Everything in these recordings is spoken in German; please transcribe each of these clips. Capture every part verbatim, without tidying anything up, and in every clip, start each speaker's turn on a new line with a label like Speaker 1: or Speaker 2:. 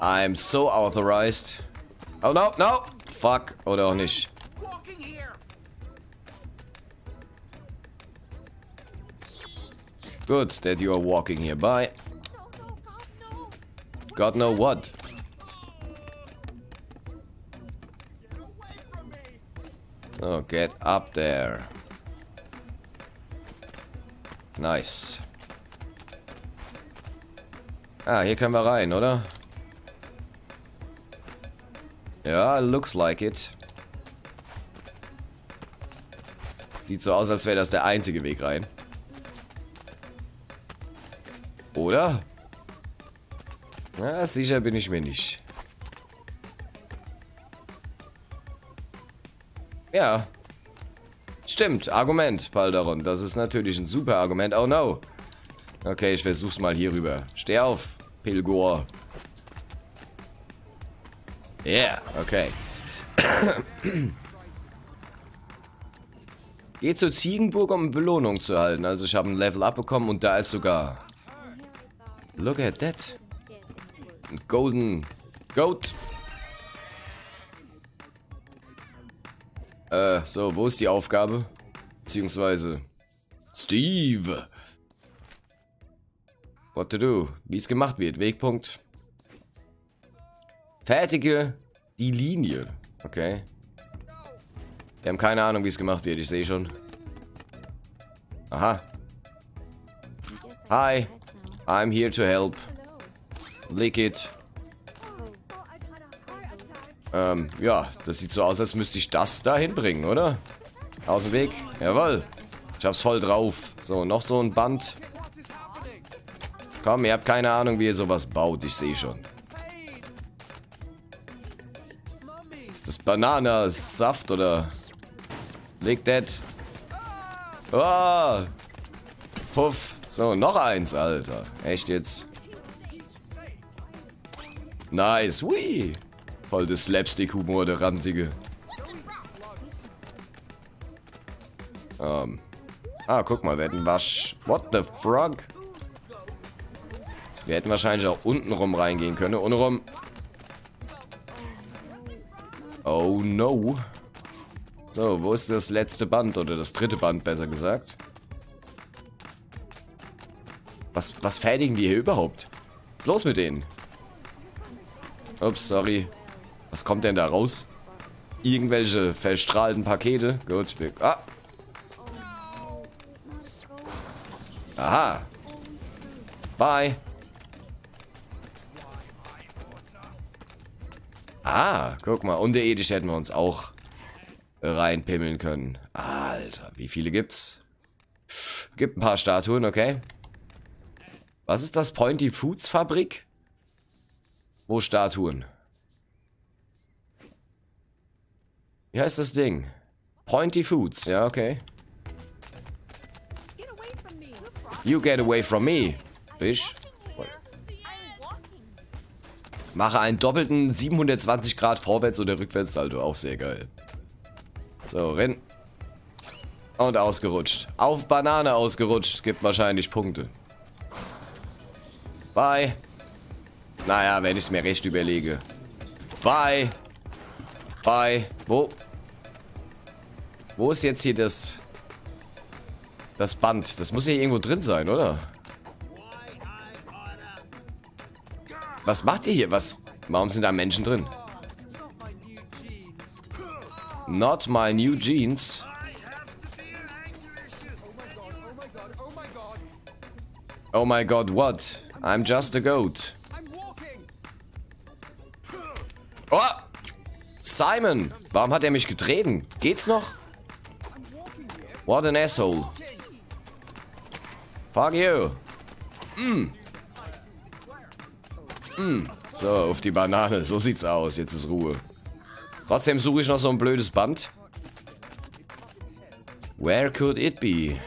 Speaker 1: I'm so authorized. Oh no, no. Fuck. Oder auch nicht. Good that you are walking here. Bye. God know what. So, get up there. Nice. Ah, hier können wir rein, oder? Ja, looks like it. Sieht so aus, als wäre das der einzige Weg rein. Oder? Na, sicher bin ich mir nicht. Ja. Stimmt, Argument, Palderon. Das ist natürlich ein super Argument. Oh no. Okay, ich versuch's mal hier rüber. Steh auf, Pilgor. Yeah, okay. Geh zur Ziegenburg, um Belohnung zu erhalten. Also ich habe ein Level Up bekommen und da ist sogar... Look at that. Golden Goat. Äh, so, wo ist die Aufgabe? Beziehungsweise... Steve. What to do? Wie es gemacht wird. Wegpunkt. Fertige die Linie. Okay. Wir haben keine Ahnung, wie es gemacht wird. Ich sehe schon. Aha. Hi. I'm here to help. Lick it. Ähm, ja, das sieht so aus, als müsste ich das da hinbringen, oder? Aus dem Weg. Jawohl. Ich hab's voll drauf. So, noch so ein Band. Komm, ihr habt keine Ahnung, wie ihr sowas baut. Ich sehe schon. Ist das Bananensaft oder? Lick that. Oh. Puff. So, noch eins, Alter. Echt jetzt? Nice. Hui. Voll der Slapstick-Humor, der ranzige. Ähm. Ah, guck mal, wir hätten Wasch... What the frog? Wir hätten wahrscheinlich auch unten rum reingehen können. Ohne rum. Oh no. So, wo ist das letzte Band? Oder das dritte Band, besser gesagt. Was, was fertigen die hier überhaupt? Was ist los mit denen? Ups, sorry. Was kommt denn da raus? Irgendwelche verstrahlten Pakete? Gut, wir... Ah! Aha! Bye! Ah, guck mal, unterirdisch hätten wir uns auch reinpimmeln können. Alter, wie viele gibt's? Gibt ein paar Statuen, okay. Was ist das? Pointy Foods Fabrik? Wo Statuen? Wie heißt das Ding? Pointy Foods, ja, okay. You get away from me, Bisch. Mache einen doppelten siebenhundertzwanzig Grad Vorwärts- oder Rückwärtssalto. Auch sehr geil. So, renn. Und ausgerutscht. Auf Banane ausgerutscht. Gibt wahrscheinlich Punkte. Bye. Naja, wenn ich es mir recht überlege. Bye. Bye. Wo? Wo ist jetzt hier das... Das Band? Das muss hier irgendwo drin sein, oder? Was macht ihr hier? Was? Warum sind da Menschen drin? Not my new jeans. Oh my god, what? I'm just a goat. Oh! Simon! Warum hat er mich getreten? Geht's noch? What an asshole. Fuck you. Mm. Mm. So, auf die Banane. So sieht's aus. Jetzt ist Ruhe. Trotzdem suche ich noch so ein blödes Band. Where could it be?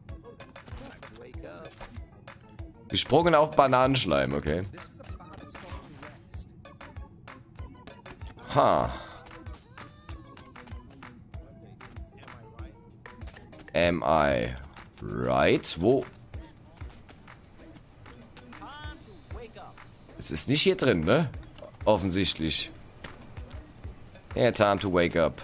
Speaker 1: Gesprungen auf Bananenschleim, okay. Ha. Am I right? Wo? Es ist nicht hier drin, ne? Offensichtlich. Yeah, time to wake up.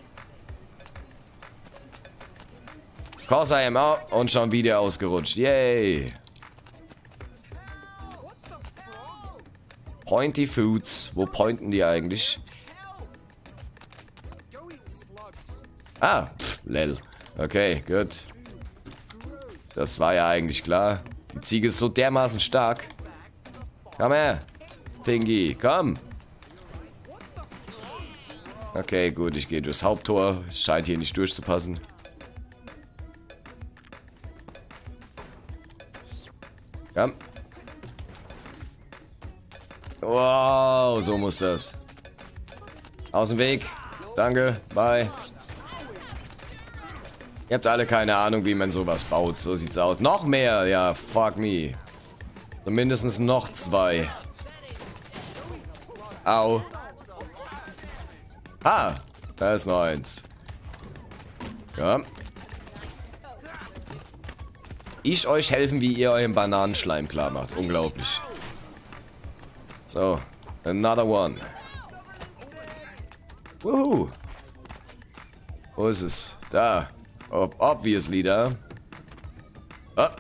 Speaker 1: Course I am out. Und schon wieder ausgerutscht. Yay. Pointy Foods. Wo pointen die eigentlich? Ah, pff, lel. Okay, gut. Das war ja eigentlich klar. Die Ziege ist so dermaßen stark. Komm her. Pinky, komm. Okay, gut, ich gehe durchs Haupttor. Es scheint hier nicht durchzupassen. Komm. Wow, so muss das. Aus dem Weg. Danke, bye. Ihr habt alle keine Ahnung, wie man sowas baut. So sieht's aus. Noch mehr, ja, fuck me. So mindestens noch zwei. Au. Ah, da ist noch eins. Komm. Ich euch helfen, wie ihr euren Bananenschleim klar macht. Unglaublich. So, another one. Wuhu. Wo ist es? Da. Ob obviously da. Oh.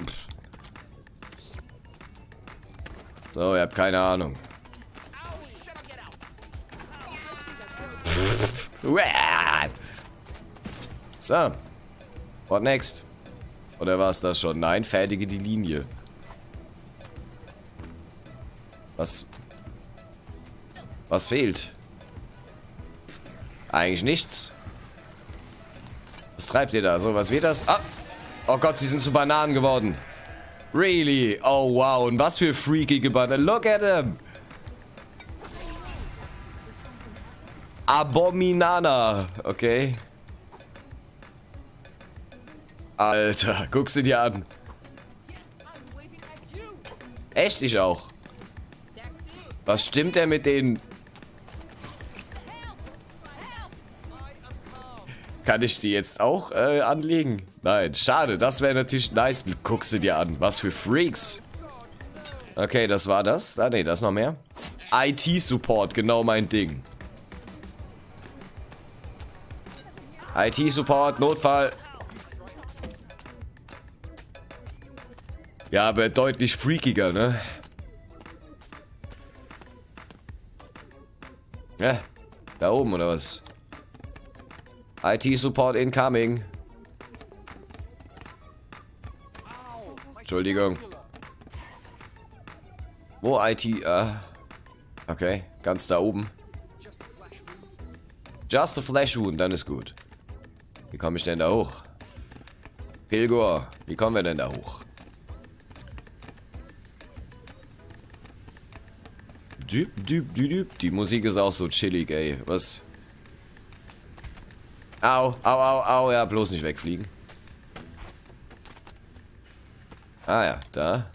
Speaker 1: So, ihr habt keine Ahnung. So. What next? Oder war es das schon? Nein, fertige die Linie. Was? Was fehlt? Eigentlich nichts. Was treibt ihr da? So, was wird das? Ah! Oh Gott, sie sind zu Bananen geworden. Really? Oh wow, und was für freakige Bananen. Look at them. Abominana. Okay. Alter, guck sie dir an. Echt, ich auch. Was stimmt denn mit denen? Kann ich die jetzt auch äh, anlegen? Nein, schade, das wäre natürlich nice. Guck sie dir an, was für Freaks. Okay, das war das. Ah ne, da ist noch mehr. I T-Support, genau mein Ding. I T-Support, Notfall. Ja, aber deutlich freakiger, ne? Ja, da oben oder was? I T-Support incoming. Entschuldigung. Wo I T? Ah. Okay, ganz da oben. Just a Flash Wound, dann ist gut. Wie komme ich denn da hoch? Pilgor, wie kommen wir denn da hoch? Düb, düb, düb, düb. Die Musik ist auch so chillig, ey. Was? Au, au, au, au. Ja, bloß nicht wegfliegen. Ah ja, da.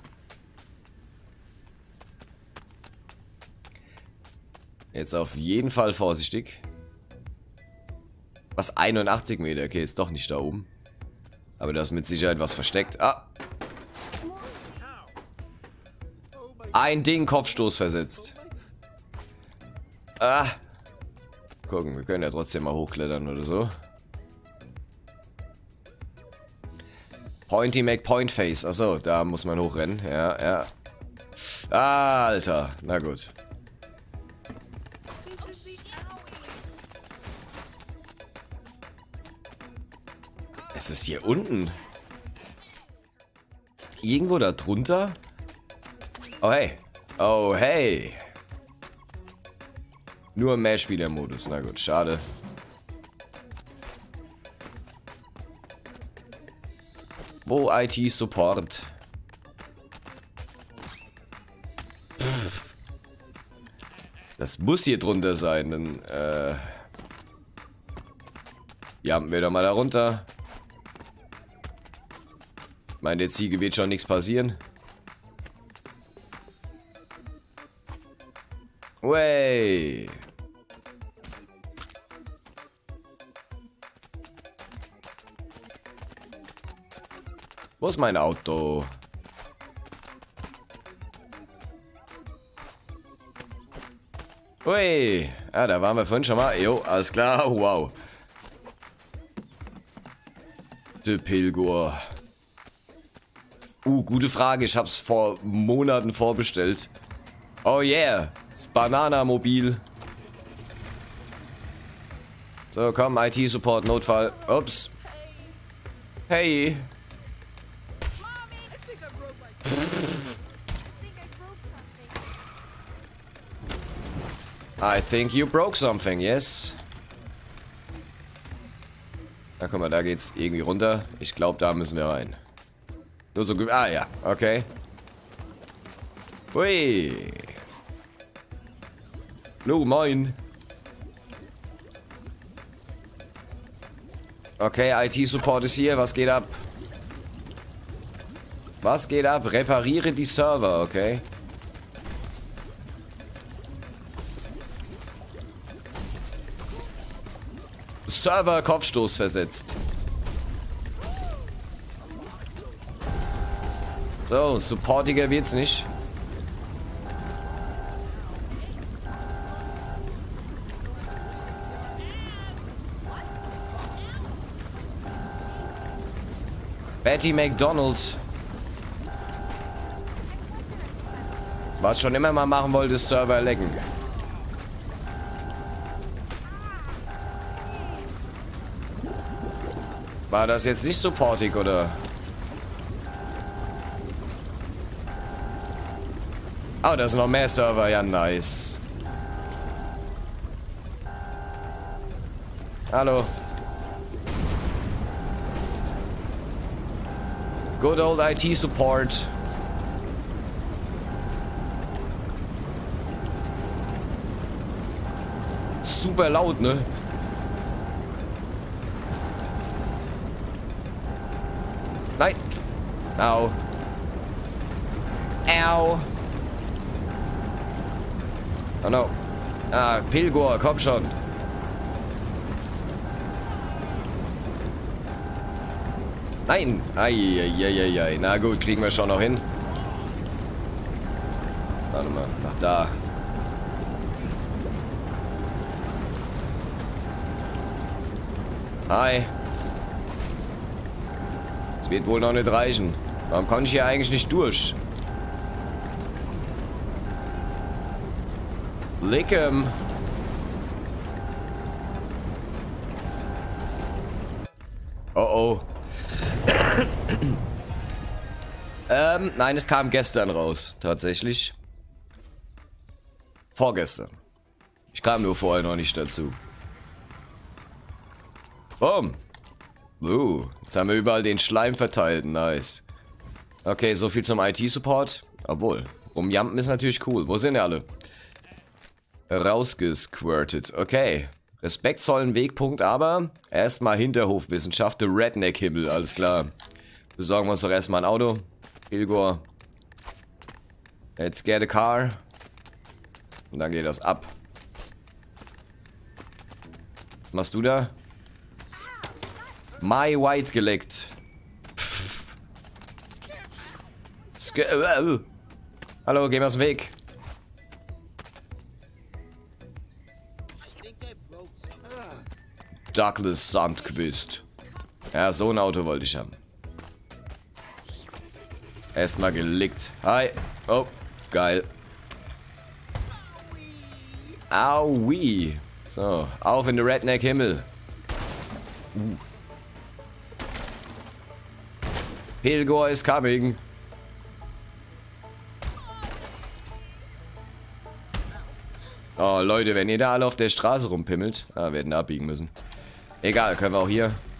Speaker 1: Jetzt auf jeden Fall vorsichtig. Was? einundachtzig Meter? Okay, ist doch nicht da oben. Aber da ist mit Sicherheit was versteckt. Ah. Ein Ding Kopfstoß versetzt. Ah. Gucken, wir können ja trotzdem mal hochklettern oder so. Pointy make point face. Achso, da muss man hochrennen. Ja, ja. Ah, Alter. Na gut. Es ist hier unten. Irgendwo da drunter? Oh hey. Oh hey. Nur im Mehrspieler-Modus. Na gut, schade. Wo I T-Support? Das muss hier drunter sein, dann, äh... jampen wir doch mal da runter. Ich meine, der Ziege wird schon nichts passieren. Way. Wo ist mein Auto? Ui. Ah, da waren wir vorhin schon mal. Jo, alles klar. Wow. De Pilgor. Uh, gute Frage. Ich hab's vor Monaten vorbestellt. Oh yeah. Das Bananamobil. So, komm, I T-Support, Notfall. Ups. Hey. I think you broke something, yes. Na, guck mal, da geht's irgendwie runter. Ich glaube, da müssen wir rein. Nur so... Ah, ja. Okay. Hui. No, moin. Okay, I T-Support ist hier. Was geht ab? Was geht ab? Repariere die Server, okay. Server Kopfstoß versetzt. So, supportiger wird's nicht. Betty McDonald. Was schon immer mal machen wollte, ist Server lecken. War das jetzt nicht supportig, oder? Oh, da sind noch mehr Server. Ja, nice. Hallo. Good old I T-Support. Super laut, ne? Nein. Au. Au. Oh no. Ah, Pilgor, komm schon. Nein. Eieieiei. Na gut, kriegen wir schon noch hin. Warte mal, nach da. Hi. Es wird wohl noch nicht reichen. Warum kann ich hier eigentlich nicht durch? Lickem. Oh oh. ähm, nein, es kam gestern raus. Tatsächlich. Vorgestern. Ich kam nur vorher noch nicht dazu. Boom. Uh, jetzt haben wir überall den Schleim verteilt. Nice. Okay, so viel zum I T-Support. Obwohl, rumjampen ist natürlich cool. Wo sind die alle? Rausgesquirtet. Okay. Respekt zollen Wegpunkt, aber erstmal Hinterhofwissenschaft, der Redneck-Himmel. Alles klar. Besorgen wir uns doch erstmal ein Auto. Pilgor. Let's get a car. Und dann geht das ab. Was machst du da? My White geleckt. Sk äh, Hallo, geh mal aus dem Weg. Douglas Sandquist. Ja, so ein Auto wollte ich haben. Erstmal gelickt. Hi. Oh, geil. Aui. So, auf in den Redneck-Himmel. Uh. Pilgor is coming. Oh, Leute, wenn ihr da alle auf der Straße rumpimmelt. Ah, wir hätten abbiegen müssen. Egal, können wir auch hier.